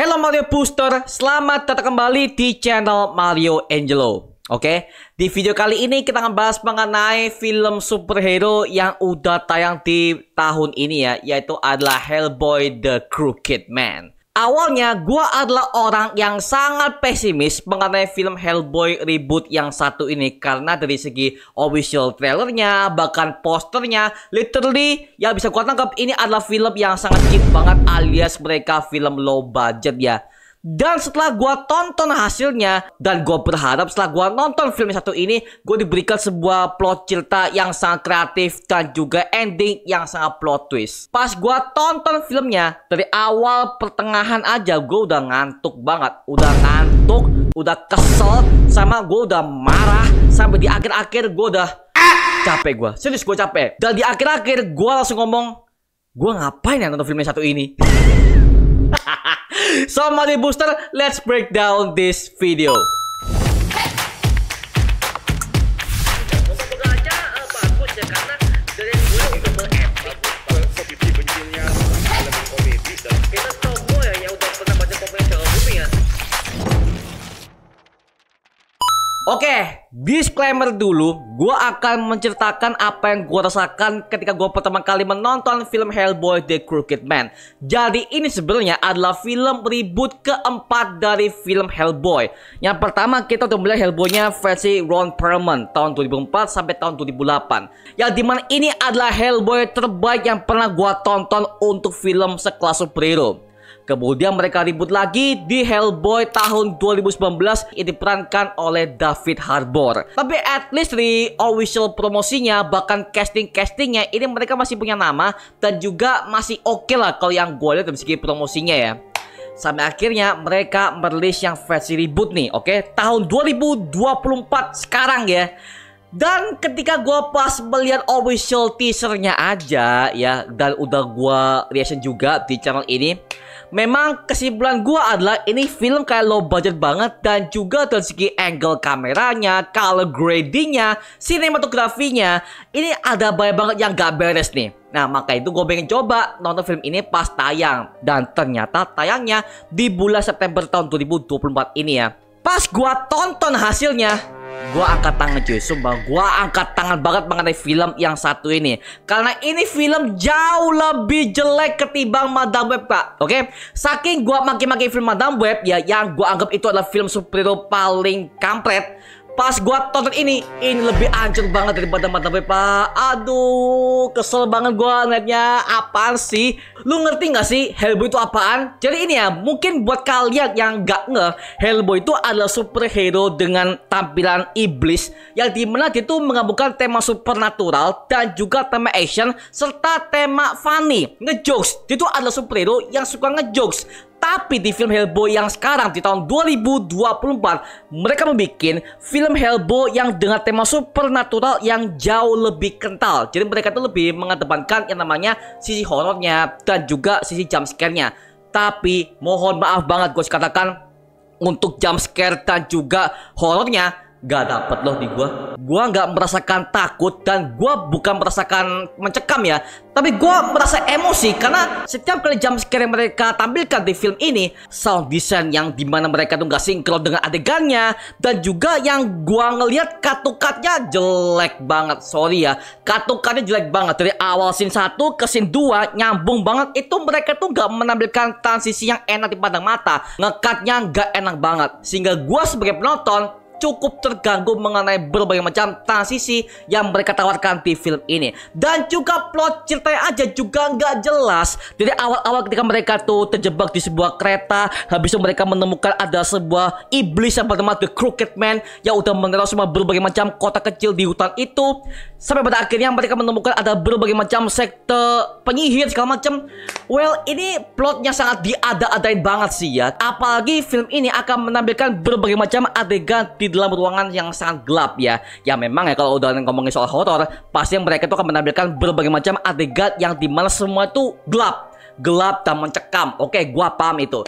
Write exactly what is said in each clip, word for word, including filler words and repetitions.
Hello Mario Booster, selamat datang kembali di channel Mario Angelo. Oke, di video kali ini kita akan bahas mengenai film superhero yang udah tayang di tahun ini ya, yaitu adalah Hellboy The Crooked Man. Awalnya gua adalah orang yang sangat pesimis mengenai film Hellboy reboot yang satu ini, karena dari segi official trailernya, bahkan posternya, literally ya bisa gua tangkap ini adalah film yang sangat cheap banget, alias mereka film low budget ya. Dan setelah gua tonton hasilnya, dan gua berharap setelah gua nonton film satu ini, gua diberikan sebuah plot cerita yang sangat kreatif dan juga ending yang sangat plot twist. Pas gua tonton filmnya, dari awal pertengahan aja gua udah ngantuk banget, udah ngantuk, udah kesel, sama gua udah marah, sampai di akhir-akhir gua udah capek gua, serius gua capek. Dan di akhir-akhir gua langsung ngomong, gua ngapain ya nonton filmnya satu ini? So Mario Booster, let's break down this video. Moga-moga aja uh, bagus ya, karena dari dulu udah berepic seperti bencinnya film komedi dan kita semua ya yang udah pernah baca komik Jawa Bumi ya. Oke, disclaimer dulu, gue akan menceritakan apa yang gue rasakan ketika gue pertama kali menonton film Hellboy The Crooked Man. Jadi ini sebenarnya adalah film reboot keempat dari film Hellboy. Yang pertama kita udah melihat Hellboy-nya versi Ron Perlman tahun dua ribu empat sampai tahun dua ribu delapan. Yang dimana ini adalah Hellboy terbaik yang pernah gue tonton untuk film sekelas superhero. Kemudian mereka ribut lagi di Hellboy tahun dua ribu sembilan belas yang diperankan oleh David Harbour. Tapi at least di official promosinya, bahkan casting-castingnya ini mereka masih punya nama dan juga masih oke okay lah kalau yang gue lihat dari segi promosinya ya. Sampai akhirnya mereka merilis yang versi reboot nih, oke, okay? Tahun dua ribu dua puluh empat sekarang ya. Dan ketika gue pas melihat official teasernya aja ya, dan udah gue reaction juga di channel ini, memang kesimpulan gue adalah ini film kayak low budget banget. Dan juga dari segi angle kameranya, color gradingnya, sinematografinya, ini ada banyak banget yang gak beres nih. Nah maka itu gue pengen coba nonton film ini pas tayang. Dan ternyata tayangnya di bulan September tahun dua ribu dua puluh empat ini ya. Pas gue tonton hasilnya, gue angkat tangan cuy, sumpah gue angkat tangan banget mengenai film yang satu ini. Karena ini film jauh lebih jelek ketimbang Madame Web pak. Oke, okay? Saking gue maki-maki film Madame Web ya, yang gue anggap itu adalah film superhero paling kampret, pas gue tonton ini, ini lebih hancur banget daripada Madame Web pak. Aduh, kesel banget gue ngeliatnya. Apaan sih? Lu ngerti gak sih Hellboy itu apaan? Jadi ini ya, mungkin buat kalian yang gak nge, Hellboy itu adalah superhero dengan tampilan iblis, yang dimana dia tuh menggabungkan tema supernatural dan juga tema action serta tema funny, ngejokes. Dia tuh adalah superhero yang suka ngejokes. Tapi di film Hellboy yang sekarang di tahun dua ribu dua puluh empat, mereka membuat film Hellboy yang dengan tema supernatural yang jauh lebih kental. Jadi mereka tuh lebih mengedepankan yang namanya sisi horornya dan juga sisi jump scare-nya. Tapi mohon maaf banget gue katakan, untuk jump scare dan juga horornya gak dapet loh di gua. Gua gak merasakan takut dan gua bukan merasakan mencekam ya, tapi gua merasa emosi karena setiap kali jump scare yang mereka tampilkan di film ini, sound design yang dimana mereka tuh gak sinkron dengan adegannya, dan juga yang gua ngelihat cut-cutnya jelek banget. Sorry ya, cut-cutnya jelek banget. Dari awal scene satu ke scene dua nyambung banget. Itu mereka tuh gak menampilkan transisi yang enak dipandang mata. Ngecutnya gak enak banget, sehingga gua sebagai penonton cukup terganggu mengenai berbagai macam transisi yang mereka tawarkan di film ini. Dan juga plot ceritanya aja juga nggak jelas. Dari awal-awal ketika mereka tuh terjebak di sebuah kereta, habis itu mereka menemukan ada sebuah iblis yang bernama The Crooked Man yang udah meneror semua berbagai macam kota kecil di hutan itu. Sampai pada akhirnya mereka menemukan ada berbagai macam sekte penyihir segala macam. Well, ini plotnya sangat diada-adain banget sih ya. Apalagi film ini akan menampilkan berbagai macam adegan di dalam ruangan yang sangat gelap ya. Ya memang ya, kalau udah ngomongin soal horor, pasti mereka tuh akan menampilkan berbagai macam adegan yang dimana semua itu gelap, gelap dan mencekam. Oke, gua paham itu.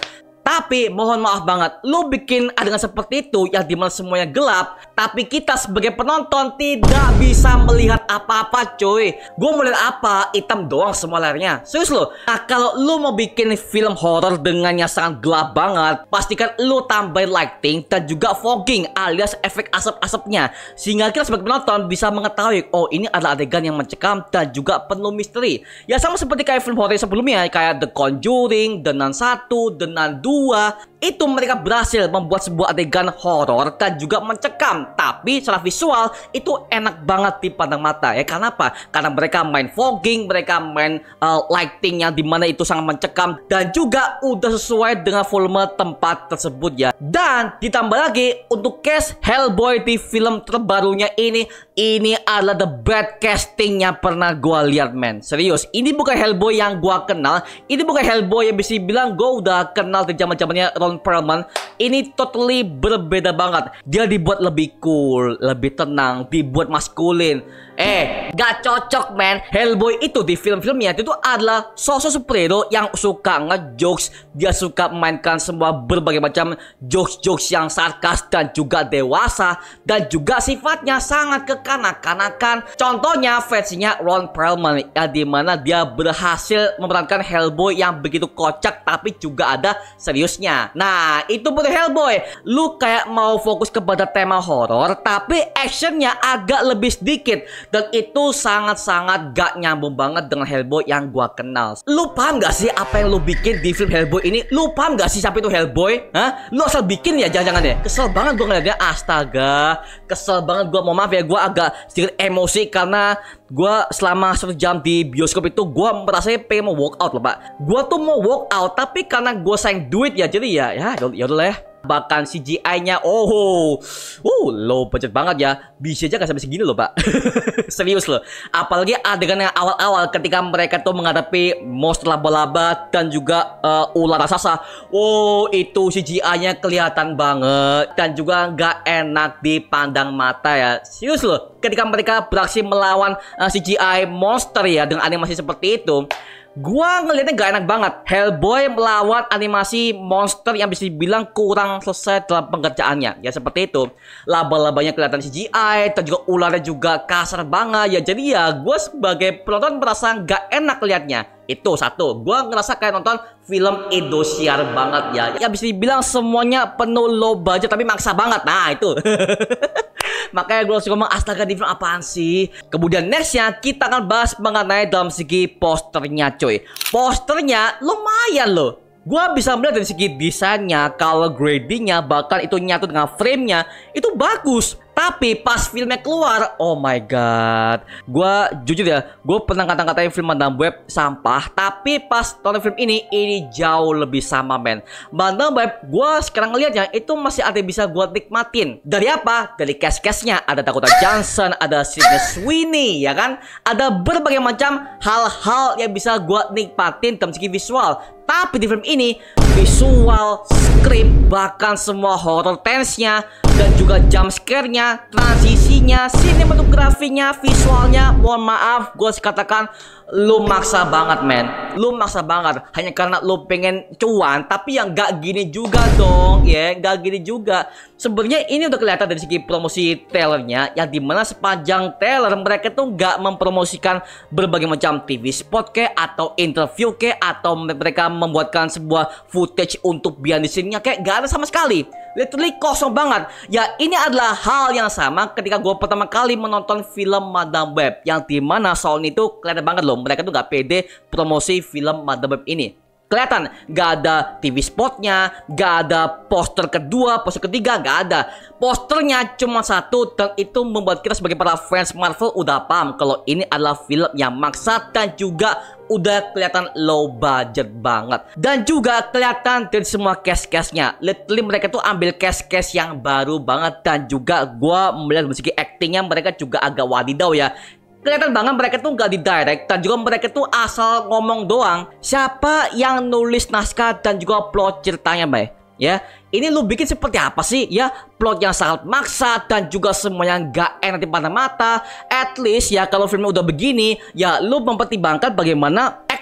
Tapi mohon maaf banget, lu bikin adegan seperti itu yang dimana semuanya gelap, tapi kita sebagai penonton tidak bisa melihat apa-apa cuy. Gue melihat apa? Hitam doang semua layarnya. Serius lo. Nah kalau lu mau bikin film horror dengan yang sangat gelap banget, pastikan lu tambahin lighting dan juga fogging alias efek asap-asapnya, sehingga kita sebagai penonton bisa mengetahui oh ini adalah adegan yang mencekam dan juga penuh misteri. Ya sama seperti kayak film horror sebelumnya kayak The Conjuring, The Nun satu, The Nun dua. Itu mereka berhasil membuat sebuah adegan horor dan juga mencekam, tapi secara visual itu enak banget dipandang mata ya. Karena apa? Karena mereka main fogging, mereka main uh, lighting yang dimana itu sangat mencekam dan juga udah sesuai dengan volume tempat tersebut ya. Dan ditambah lagi untuk cast Hellboy di film terbarunya ini, ini adalah the best casting yang pernah gua lihat men. Serius, ini bukan Hellboy yang gua kenal, ini bukan Hellboy yang bisa bilang gua udah kenal di zaman-zamannya Ron Perlman. Ini totally berbeda banget. Dia dibuat lebih cool, lebih tenang, dibuat maskulin. Eh, gak cocok man. Hellboy itu di film-filmnya itu adalah sosok superhero yang suka ngejokes. Dia suka memainkan semua berbagai macam jokes-jokes yang sarkas dan juga dewasa, dan juga sifatnya sangat kekanak-kanakan. Contohnya versinya Ron Perlman ya, dimana dia berhasil memerankan Hellboy yang begitu kocak tapi juga ada seriusnya. Nah itu betul Hellboy. Lu kayak mau fokus kepada tema horor tapi actionnya agak lebih sedikit, dan itu sangat-sangat gak nyambung banget dengan Hellboy yang gua kenal. Lu paham gak sih apa yang lu bikin di film Hellboy ini? Lu paham gak sih siapa itu Hellboy? Hah? Lu asal bikin ya jangan-jangan ya? Kesel banget gua ngeliatnya. Astaga, kesel banget gua. Mohon maaf ya, gua agak sedikit emosi karena gua selama satu jam di bioskop itu gua merasa pengen mau walk out loh pak. Gua tuh mau walk out tapi karena gua sayang duit ya, jadi ya ya yaudah lah ya. Bahkan C G I-nya oh, uh, low budget banget ya. Bisa aja gak sampai segini loh pak. Serius loh. Apalagi adegan yang awal-awal ketika mereka tuh menghadapi monster laba-laba dan juga uh, ular raksasa. Oh itu C G I-nya kelihatan banget dan juga gak enak dipandang mata ya. Serius loh. Ketika mereka beraksi melawan uh, C G I monster ya dengan animasi seperti itu, gua ngeliatnya gak enak banget. Hellboy melawan animasi monster yang bisa dibilang kurang selesai dalam pengerjaannya. Ya seperti itu. Laba-labanya kelihatan C G I dan juga ularnya juga kasar banget ya. Jadi ya gue sebagai penonton merasa gak enak liatnya. Itu satu. Gue ngerasa kayak nonton film Indosiar banget ya. Ya bisa dibilang semuanya penuh low budget tapi maksa banget. Nah itu. Makanya gue langsung ngomong astaga di film apaan sih. Kemudian nextnya kita akan bahas mengenai dalam segi posternya coy. Posternya lumayan loh. Gua bisa melihat dari segi desainnya, color gradingnya, bahkan itu nyatu dengan framenya, itu bagus. Tapi pas filmnya keluar, oh my god. Gua jujur ya, gue pernah kata-katain film Madame Web sampah, tapi pas tonton film ini, ini jauh lebih sama men. Madame Web, gue sekarang ngeliatnya itu masih ada yang bisa gue nikmatin. Dari apa? Dari cast-castnya. Ada Dakota Johnson, ada Sydney Sweeney, ya kan? Ada berbagai macam hal-hal yang bisa gue nikmatin dalam segi visual. Tapi di film ini, visual, script, bahkan semua horror tense-nya, dan juga jump scare-nya, transisinya, sinematografinya, visualnya, mohon maaf, gue katakan lu maksa banget men. Lu maksa banget hanya karena lu pengen cuan, tapi yang gak gini juga dong ya, yeah, gak gini juga. Sebenarnya ini udah kelihatan dari segi promosi trailernya, yang dimana sepanjang trailer mereka tuh gak mempromosikan berbagai macam T V spot ke, atau interview ke, atau mereka membuatkan sebuah footage untuk behind the scene-nya kayak gak ada sama sekali. Literally kosong banget. Ya ini adalah hal yang sama ketika gue pertama kali menonton film Madame Web, yang dimana Sony itu kelihatan banget loh, mereka tuh gak pede promosi film Madame Web ini. Kelihatan gak ada T V spotnya, gak ada poster kedua, poster ketiga, gak ada. Posternya cuma satu, dan itu membuat kita sebagai para fans Marvel udah paham kalau ini adalah film yang maksa dan juga udah kelihatan low budget banget. Dan juga kelihatan dari semua cast-castnya, literally mereka tuh ambil cast-cast yang baru banget. Dan juga gue melihat dari segi actingnya mereka juga agak wadidaw ya. Kelihatan banget mereka tuh gak di direct, dan juga mereka tuh asal ngomong doang. Siapa yang nulis naskah dan juga plot ceritanya, Bay? Ya, ini lu bikin seperti apa sih? Ya, plot yang sangat maksa dan juga semuanya gak enak dipandang mata. At least ya kalau filmnya udah begini, ya lu mempertimbangkan bagaimana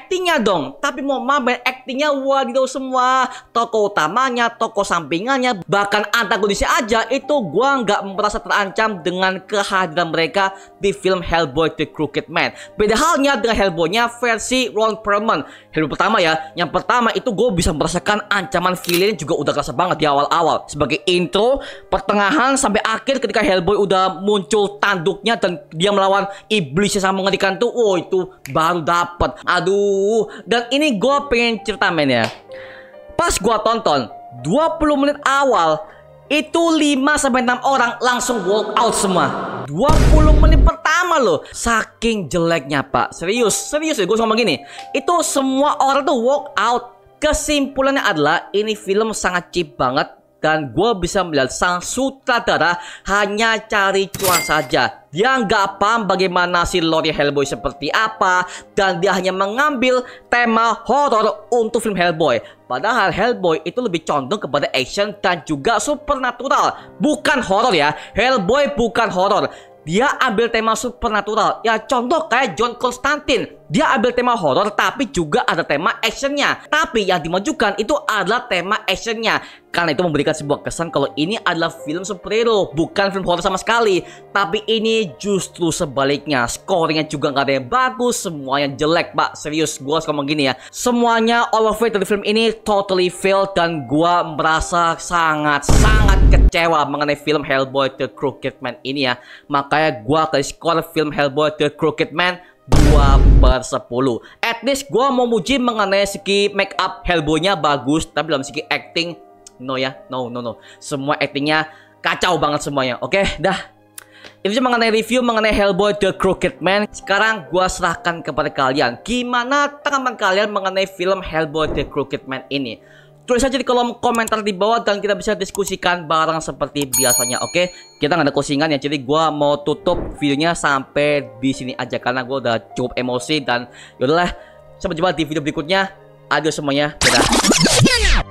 actingnya dong. Tapi mau main actingnya wadidaw semua. Tokoh utamanya, tokoh sampingannya, bahkan antagonisnya aja itu gua nggak merasa terancam dengan kehadiran mereka di film Hellboy The Crooked Man. Beda halnya dengan Hellboy-nya versi Ron Perlman. Hellboy pertama ya, yang pertama itu gue bisa merasakan ancaman villain juga udah kerasa banget di awal-awal. Sebagai intro, pertengahan sampai akhir ketika Hellboy udah muncul tanduknya dan dia melawan iblis yang sangat mengerikan tuh, oh itu baru dapet. Aduh, dan ini gue pengen cerita men ya. Pas gue tonton dua puluh menit awal itu lima sampai enam orang langsung walk out semua. dua puluh menit pertama loh. Saking jeleknya pak. Serius, serius ya gue ngomong gini. Itu semua orang tuh walk out. Kesimpulannya adalah ini film sangat cheap banget. Dan gue bisa melihat sang sutradara hanya cari cuan saja. Dia nggak paham bagaimana si lore Hellboy seperti apa. Dan dia hanya mengambil tema horor untuk film Hellboy. Padahal Hellboy itu lebih condong kepada action dan juga supernatural. Bukan horor ya. Hellboy bukan horor. Dia ambil tema supernatural. Ya contoh kayak John Constantine. Dia ambil tema horor tapi juga ada tema actionnya. Tapi yang dimajukan itu adalah tema actionnya. Karena itu memberikan sebuah kesan kalau ini adalah film superhero, bukan film horor sama sekali. Tapi ini justru sebaliknya. Scoringnya juga nggak ada yang bagus, semuanya jelek pak. Serius, gue harus ngomong gini ya. Semuanya all of it dari film ini totally failed. Dan gue merasa sangat-sangat kecewa mengenai film Hellboy The Crooked Man ini ya. Makanya gue kasih skor film Hellboy The Crooked Man dua per sepuluh. At least gue mau muji mengenai segi make up Hellboy-nya bagus. Tapi dalam segi acting, no ya, no, no, no. Semua actingnya kacau banget semuanya. Oke, dah. Itu cuma mengenai review mengenai Hellboy The Crooked Man. Sekarang gue serahkan kepada kalian. Gimana tanggapan kalian mengenai film Hellboy The Crooked Man ini? Tulis aja di kolom komentar di bawah dan kita bisa diskusikan bareng seperti biasanya. Oke, kita nggak ada closingan ya. Jadi gue mau tutup videonya sampai di sini aja karena gue udah cukup emosi dan yaudahlah. Sampai jumpa di video berikutnya. Adios semuanya. Dadah.